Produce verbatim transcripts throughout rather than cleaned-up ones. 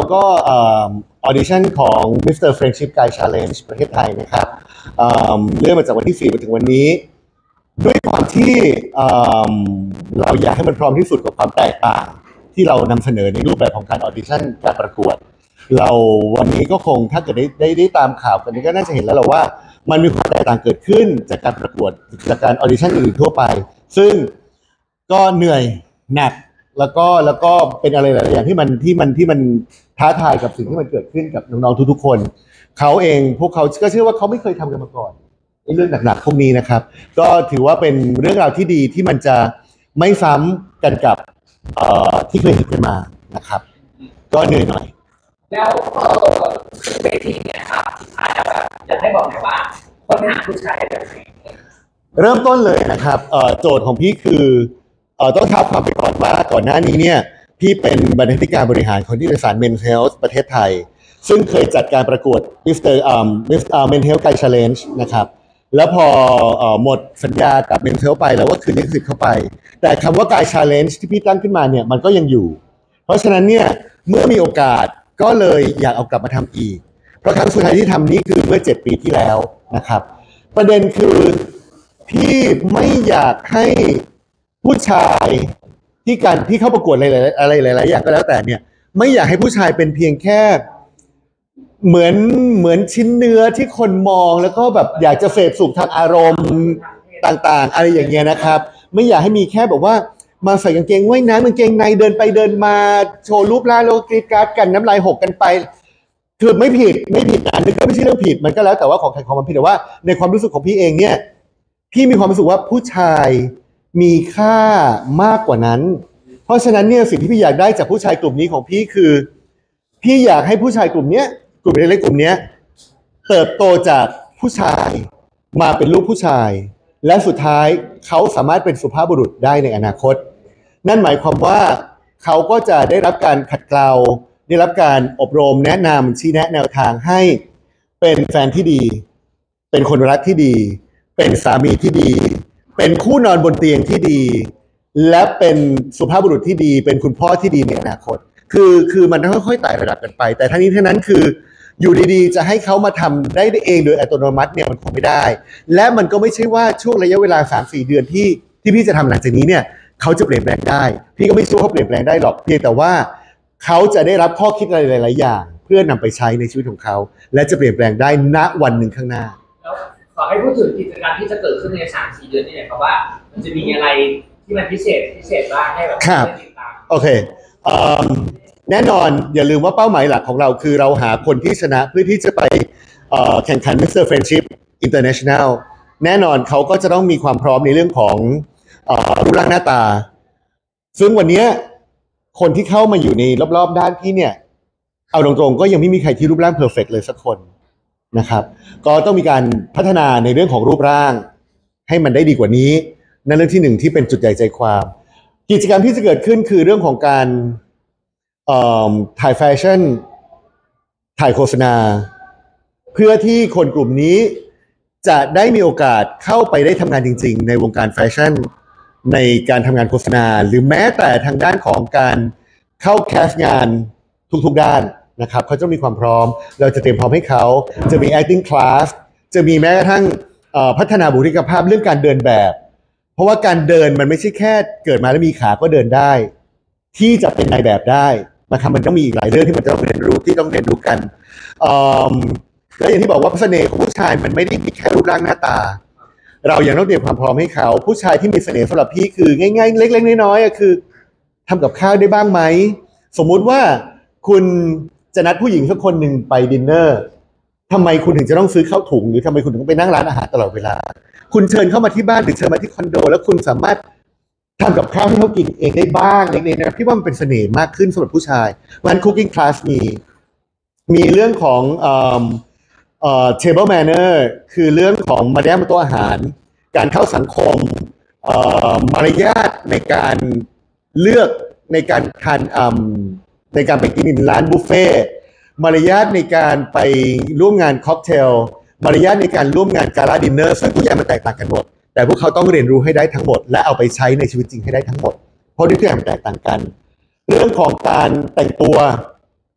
ก็ออดิชั่นของ มิสเตอร์ Friendship Guy Challenge ประเทศไทยนะครับเลื่อนมาจากวันที่สี่มาถึงวันนี้ด้วยความที่เราอยากให้มันพร้อมที่สุดกับความแตกต่างที่เรานำเสนอในรูปแบบของการออดิชั่นการประกวดเราวันนี้ก็คงถ้าเกิดได้ได้ได้ตามข่าวกันนี้ก็น่าจะเห็นแล้วแหละว่ามันมีความแตกต่างเกิดขึ้นจากการประกวดจากการออดิชั่นอื่นทั่วไปซึ่งก็เหนื่อยหนักแล้วก็แล้วก็เป็นอะไรหลายอย่างที่มันที่มันที่มันท้าทายกับสิ่งที่มันเกิดขึ้นกับน้องๆทุกๆคนเขาเองพวกเขาก็เชื่อว่าเขาไม่เคยทำกันมาก่อนเรื่องหนักๆพวกนี้นะครับก็ถือว่าเป็นเรื่องราวที่ดีที่มันจะไม่ซ้ำกันกับที่เคยเห็นกันมานะครับก็เหนื่อยหน่อยแล้วเวทีเนี่ยครับอาจจะอยากให้บอกหน่อยว่าค้นหาผู้ชายแบบไหนเริ่มต้นเลยนะครับโจทย์ของพี่คือต้องท้าความไปก่อนว่าก่อนหน้านี้เนี่ยพี่เป็นบรรณาธิการบริหารของนิตยสาร Men's Health ประเทศไทยซึ่งเคยจัดการประกวด มิสเตอร์ อ่า มิสเตอร์ Men's Health Guy Challenge นะครับแล้วพอหมดสัญญากับ Men's Health ไปแล้วก็คืนลิขสิทธิ์เข้าไปแต่คำว่า Guy Challenge ที่พี่ตั้งขึ้นมาเนี่ยมันก็ยังอยู่เพราะฉะนั้นเนี่ยเมื่อมีโอกาสก็เลยอยากเอากลับมาทำอีกเพราะครั้งสุดท้ายที่ทำนี้คือเมื่อเจ็ดปีที่แล้วนะครับประเด็นคือพี่ไม่อยากให้ผู้ชายที่การที่เข้าประกวดอะไรอะไรหลายๆอย่างก็แล้วแต่เนี่ยไม่อยากให้ผู้ชายเป็นเพียงแค่เหมือนเหมือนชิ้นเนื้อที่คนมองแล้วก็แบบอยากจะเสพสุขทางอารมณ์ต่างๆอะไรอย่างเงี้ยนะครับไม่อยากให้มีแค่แบบว่ามาใส่กางเกงว่ายน้ำกางเกงในเดินไปเดินมาโชว์รูปร่างแล้วกรีดกราดกันน้ำลายหกกันไปคือไม่ผิดไม่ผิดอันนี้ก็ไม่ใช่เรื่องผิดมันก็แล้วแต่ว่าของใครของมันผิดแต่ว่าในความรู้สึกของพี่เองเนี่ยพี่มีความรู้สึกว่าผู้ชายมีค่ามากกว่านั้นเพราะฉะนั้นเนี่ยสิ่งที่พี่อยากได้จากผู้ชายกลุ่มนี้ของพี่คือพี่อยากให้ผู้ชายกลุ่มนี้กลุ่มเล็กๆกลุ่มนี้เติบโตจากผู้ชายมาเป็นลูกผู้ชายและสุดท้ายเขาสามารถเป็นสุภาพบุรุษได้ในอนาคตนั่นหมายความว่าเขาก็จะได้รับการขัดเกลาได้รับการอบรมแนะนำชี้แนะแนวทางให้เป็นแฟนที่ดีเป็นคนรักที่ดีเป็นสามีที่ดีเป็นคู่นอนบนเตียงที่ดีและเป็นสุภาพบุรุษที่ดีเป็นคุณพ่อที่ดีในอนาคตคือคือมันต้องค่อยๆไต่ระดับกันไปแต่ทั้งนี้ทั้งนั้นคืออยู่ดีๆจะให้เขามาทำได้เองโดยอัตโนมัติเนี่ยมันคงไม่ได้และมันก็ไม่ใช่ว่าช่วงระยะเวลา สามถึงสี่ เดือนที่ที่พี่จะทำหลังจากนี้เนี่ยเขาจะเปลี่ยนแปลงได้พี่ก็ไม่รู้เขาเปลี่ยนแปลงได้หรอกเพียงแต่ว่าเขาจะได้รับข้อคิดอะไรหลายๆอย่างเพื่อนำไปใช้ในชีวิตของเขาและจะเปลี่ยนแปลงได้ณวันหนึ่งข้างหน้าแล้วขอให้พูดถึงกิจกรรมที่จะเกิดขึ้นใน สามถึงสี่ เดือนนี่หน่อยครับว่ามันจะมีอะไรที่มันพิเศษพิเศษบ้างให้แบบได้ติดตามโอเคแน่นอนอย่าลืมว่าเป้าหมายหลักของเราคือเราหาคนที่ชนะเพื่อที่จะไปแข่งขัน มิสเตอร์ Friendship International แน่นอนเขาก็จะต้องมีความพร้อมในเรื่องของรูปร่างหน้าตาซึ่งวันนี้คนที่เข้ามาอยู่ในรอบๆด้านพี่เนี่ยเอาตรงๆก็ยังไม่มีใครที่รูปร่างเพอร์เฟกต์เลยสักคนนะครับก็ต้องมีการพัฒนาในเรื่องของรูปร่างให้มันได้ดีกว่านี้นั่นเรื่องที่หนึ่งที่เป็นจุดใหญ่ใจความกิจกรรมที่จะเกิดขึ้นคือเรื่องของการถ่ายแฟชั่นถ่ายโฆษณาเพื่อที่คนกลุ่มนี้จะได้มีโอกาสเข้าไปได้ทำงานจริงๆในวงการแฟชั่นในการทำงานโฆษณาหรือแม้แต่ทางด้านของการเข้าแคสต์งานทุกๆด้านนะครับเขาจะมีความพร้อมเราจะเตรียมพร้อมให้เขาจะมี acting class จะมีแม้กระทั่งพัฒนาบุคลิกภาพเรื่องการเดินแบบเพราะว่าการเดินมันไม่ใช่แค่เกิดมาแล้วมีขาก็เดินได้ที่จะเป็นนายแบบได้นะครับมันต้องมีอีกหลายเรื่องที่มันต้องเรียนรู้ที่ต้องเรียนรู้กันและอย่างที่บอกว่าเสน่ห์ของผู้ชายมันไม่ได้มีแค่รูปร่างหน้าตาเรายังต้องเตรียมความพร้อมให้เขาผู้ชายที่มีเสน่ห์สำหรับพี่คือง่ายๆเล็กๆน้อยๆคือทำกับข้าวได้บ้างไหมสมมุติว่าคุณจะนัดผู้หญิงสักคนหนึ่งไปดินเนอร์ทำไมคุณถึงจะต้องซื้อข้าวถุงหรือทำไมคุณถึงต้องไปนั่งร้านอาหารตลอดเวลาคุณเชิญเข้ามาที่บ้านหรือเชิญมาที่คอนโดแล้วคุณสามารถทำกับข้าวให้เขากินเองได้บ้างเล็กๆนะพี่ว่ามันเป็นเสน่ห์มากขึ้นสำหรับผู้ชายวัน cooking class มีมีเรื่องของเอ่อเอ่อ table manner คือเรื่องของมารยาทบนโต๊ะอาหารการเข้าสังคมเอ่อมารยาทในการเลือกในการทานอ่าในการไปกินร้านบุฟเฟ่มารยาทในการไปร่วมงานค็อกเทลมารยาทในการร่วมงานกาลาดินเนอร์ซึ่งทุกอย่างมันแตกต่างกันหมดแต่พวกเขาต้องเรียนรู้ให้ได้ทั้งหมดและเอาไปใช้ในชีวิตจริงให้ได้ทั้งหมดเพราะทุกอย่างมันแตกต่างกันเรื่องของการแต่งตัว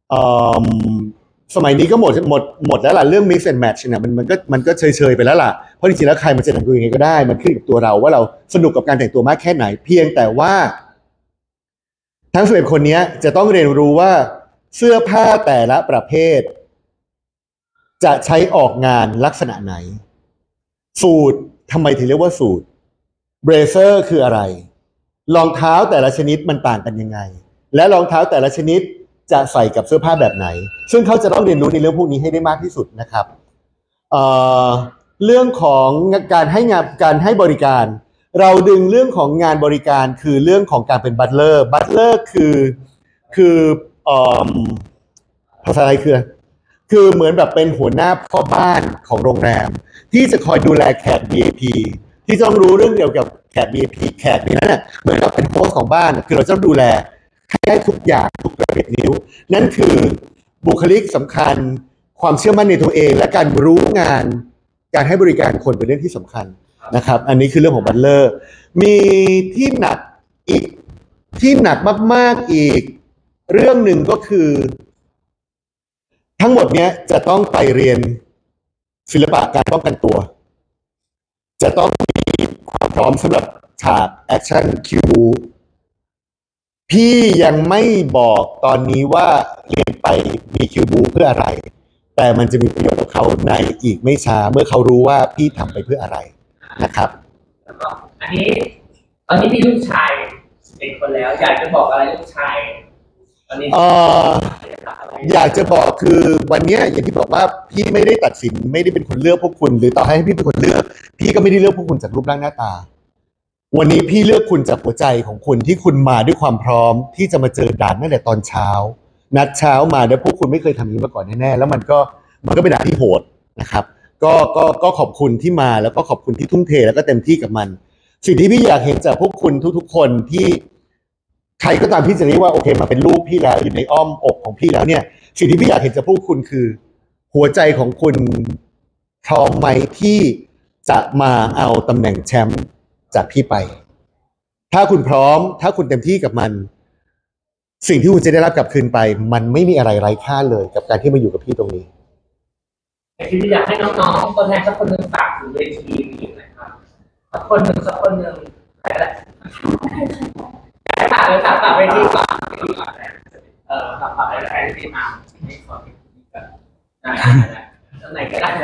เอ่อสมัยนี้ก็หมดหมดหมดแล้วล่ะเรื่อง mix and match เนี่ยมันมันก็มันก็เฉยๆไปแล้วล่ะเพราะจริงๆแล้วใครมันจะแต่งตัวยังไงก็ได้มันขึ้นกับตัวเราว่าเราสนุกกับการแต่งตัวมากแค่ไหนเพียงแต่ว่าทั้งสิบเอ็ดคนนี้จะต้องเรียนรู้ว่าเสื้อผ้าแต่ละประเภทจะใช้ออกงานลักษณะไหนสูททำไมถึงเรียกว่าสูทเบรเซอร์คืออะไรรองเท้าแต่ละชนิดมันต่างกันยังไงและรองเท้าแต่ละชนิดจะใส่กับเสื้อผ้าแบบไหนซึ่งเขาจะต้องเรียนรู้ในเรื่องพวกนี้ให้ได้มากที่สุดนะครับเอ่อเรื่องของการให้งานการให้บริการเราดึงเรื่องของงานบริการคือเรื่องของการเป็นบัตเลอร์บัตเลอร์คือคือเอ่อภาษาไทยคือคือเหมือนแบบเป็นหัวหน้าพ่อบ้านของโรงแรมที่จะคอยดูแลแขก วี ไอ พี ที่ต้องรู้เรื่องเกี่ยวกับแขก วี ไอ พี แขกนี่นั่นน่ะเหมือนกับเป็นโฮสต์ของบ้านคือเราจะดูแลให้ได้ทุกอย่างทุกกระเบียดนิ้วนั่นคือบุคลิกสำคัญความเชื่อมั่นในตัวเองและการรู้งานการให้บริการคนเป็นเรื่องที่สำคัญนะครับอันนี้คือเรื่องของบัตเลอร์มีที่หนักอีกที่หนักมากๆอีกเรื่องหนึ่งก็คือทั้งหมดเนี้ยจะต้องไปเรียนศิลปะการป้องกันตัวจะต้องมีความพร้อมสำหรับฉากแอคชั่นคิวพี่ยังไม่บอกตอนนี้ว่าเรียนไปมีคิวบูเพื่ออะไรแต่มันจะมีประโยชน์กับเขาในอีกไม่ช้าเมื่อเขารู้ว่าพี่ทำไปเพื่ออะไรนะครับแล้วก็อันนี้ตอนนี้มีลูกชายเป็นคนแล้วอยากจะบอกอะไรลูกชายตอนนี้เอ่ออยากจะบอกคือวันนี้อย่างที่บอกว่าพี่ไม่ได้ตัดสินไม่ได้เป็นคนเลือกพวกคุณหรือต่อให้พี่เป็นคนเลือกพี่ก็ไม่ได้เลือกพวกคุณจากรูปร่างหน้าตาวันนี้พี่เลือกคุณจากหัวใจของคุณที่คุณมาด้วยความพร้อมที่จะมาเจอด่านตั้งแต่ตอนเช้านัดเช้ามาแล้วพวกคุณไม่เคยทำอย่างนี้มาก่อนแน่ๆแล้วมันก็มันก็เป็นด่านที่โหดนะครับก็ก็ก็ขอบคุณที่มาแล้วก็ขอบคุณที่ทุ่มเทแล้วก็เต็มที่กับมันสิ่งที่พี่อยากเห็นจากพวกคุณทุกๆคนที่ใครก็ตามที่จะเรียกว่าโอเคมาเป็นลูกพี่แล้วอยู่ในอ้อมอกของพี่แล้วเนี่ยสิ่งที่พี่อยากเห็นจากพวกคุณคือหัวใจของคุณพร้อมไหมที่จะมาเอาตำแหน่งแชมป์จากพี่ไปถ้าคุณพร้อมถ้าคุณเต็มที่กับมันสิ่งที่คุณจะได้รับกลับคืนไปมันไม่มีอะไรไร้ค่าเลยกับการที่มาอยู่กับพี่ตรงนี้แต่ที่อยากให้น้องๆตัวแทนสักคนหนึ่งฝากถึงเวทีนี้นะครับสักคนหนึ่งสักคนหนึ่งใครละฝากเลยฝากฝากเวทีก่อนเออฝากฝากอะไรไปที่มาไม่ขอที่กันได้ได้ตรงไหนก็ได้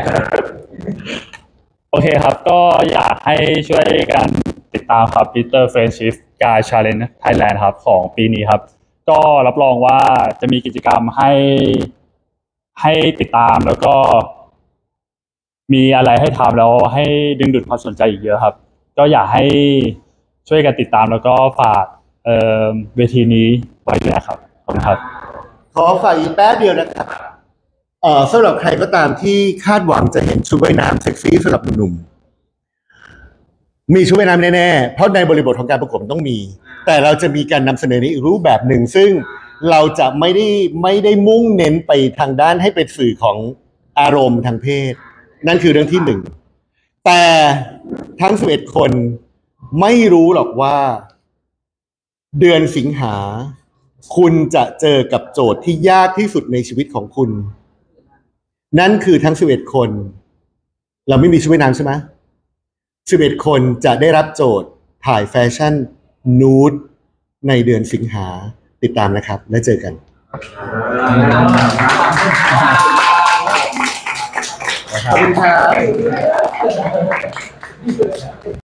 โอเคครับก็อยากให้ช่วยกันติดตามครับ Peter Friendship Guy Challenge Thailand ครับของปีนี้ครับก็รับรองว่าจะมีกิจกรรมให้ให้ติดตามแล้วก็มีอะไรให้ทำแล้วให้ดึงดูดความสนใจอีกเยอะครับก็อยากให้ช่วยกันติดตามแล้วก็ฝากเอ่อเวทีนี้ไว้ด้วยครับขอบคุณครับขอฝากอีกแป๊บเดียวนะครับเอ่อสำหรับใครก็ตามที่คาดหวังจะเห็นชุดว่ายน้ำเซ็กซี่สำหรับหนุ่มๆมีชุดว่ายน้ำแน่ๆเพราะในบริบทของการประกวดมันต้องมีแต่เราจะมีการนำเสนอในอีกรูปแบบหนึ่งซึ่งเราจะไม่ได้ไม่ได้มุ่งเน้นไปทางด้านให้เป็นสื่อของอารมณ์ทางเพศนั่นคือเรื่องที่หนึ่งแต่ทั้งสิบเอ็ดคนไม่รู้หรอกว่าเดือนสิงหาคุณจะเจอกับโจทย์ที่ยากที่สุดในชีวิตของคุณนั่นคือทั้งสิบเอ็ดคนเราไม่มีชุดว่ายน้ำใช่ไหมสิบเอ็ดคนจะได้รับโจทย์ถ่ายแฟชั่นนูดในเดือนสิงหาติดตามนะครับแล้วเจอกันขอบคุณครับ